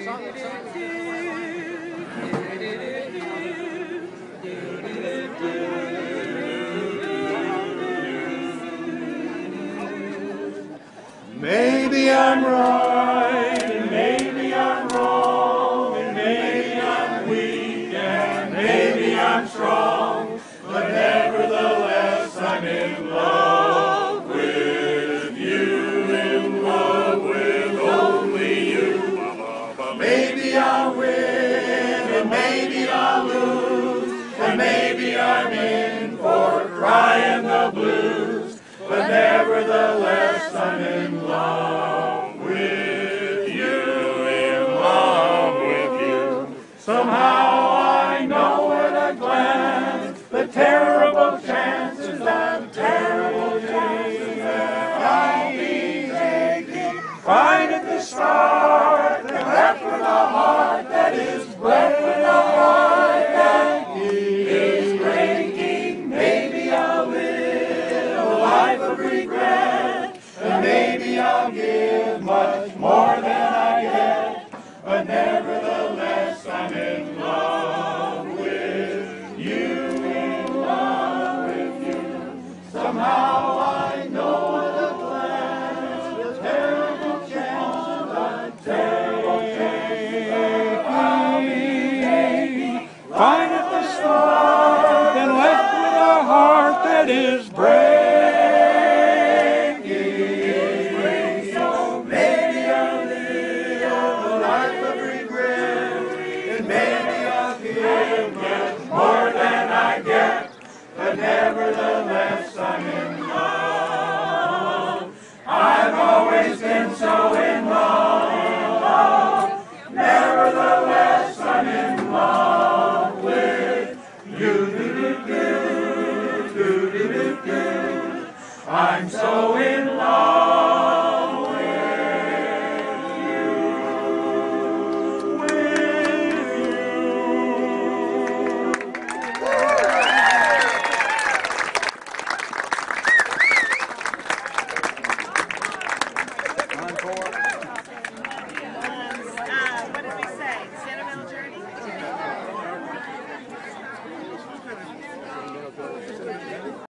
Maybe I'm right, and maybe I'm wrong, and maybe I'm weak, and maybe I'm strong, but nevertheless I'm in love with you, in love with only you. Maybe I'll win, and maybe I'll lose, and maybe I'm in for crying the blues, but nevertheless I'm in love with you, in love with you. Somehow I know at a glance the terrible chances that I'll be taking. Right at the start, and left with a heart that is left with a heart that is breaking. Maybe I'll live a life of regret, and maybe I'll give much more than I get, but nevertheless I'm in love with you, in love with you. Somehow I know at a glance the terrible chances I'll be taking. Right at the start, and left with a heart that is breaking. So maybe I'll live a life of regret, and maybe I'll give much more than I get, but nevertheless I'm in love.